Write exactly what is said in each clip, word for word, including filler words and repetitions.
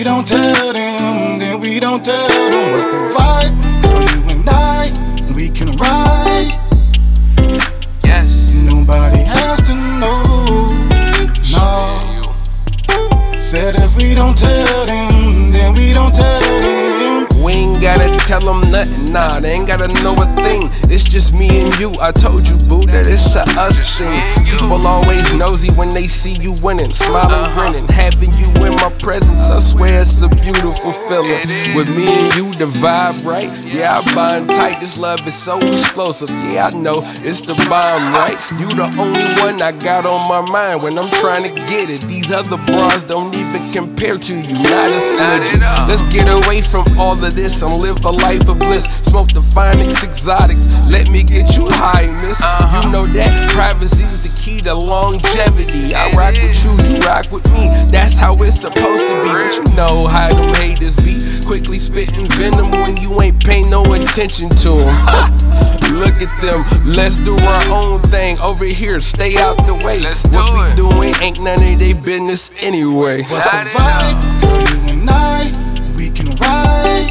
don't tell them, then we don't tell them what's the vibe. Girl, you and I, we can ride. Yes. Nobody has to know. No. Said if we don't tell them, then we don't tell them. We ain't gotta tell them nothing, nah, they ain't gotta know a thing. It's just me and you, I told you, boo, that it's a us thing. People always nosy when they see you winning, smiling, grinning, having you in my presence, I swear it's a beautiful feeling. With me and you, the vibe right, yeah, I bind tight, this love is so explosive, yeah, I know, it's the bomb, right? You the only one I got on my mind when I'm trying to get it. These other bras don't even compare to you, not a smidge. Let's get away from all of this and live a life of bliss. Smoke the finest exotics, let me get you high, miss. Uh-huh. You know that privacy is the key to longevity. I rock with you, you rock with me, that's how it's supposed to be. But you know how them haters be, quickly spitting venom when you ain't pay no attention to them. Look at them, let's do our own thing over here, stay out the way. Let's do what it. we doing ain't none of they business anyway. What's the vibe? Girl, you and I, we can ride.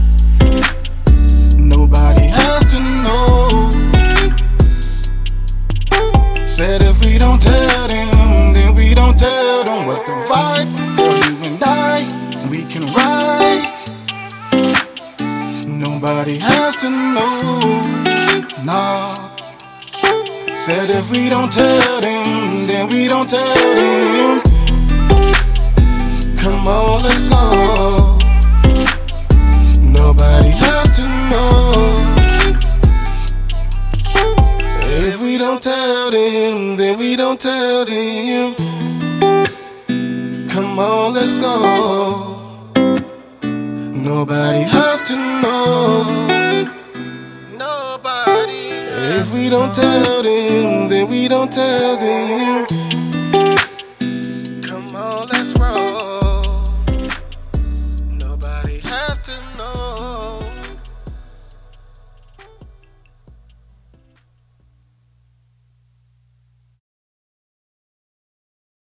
Nobody has to know. Said if we don't tell them, then we don't tell them what's the vibe. Girl, you and I, we can ride. Nobody has to know. Nah. Said if we don't tell them, then we don't tell them. Come on, let's go. Nobody has to know. If we don't tell them, then we don't tell them. Come on, let's go. Nobody has to know. Nobody. If we don't tell them, then we don't tell them.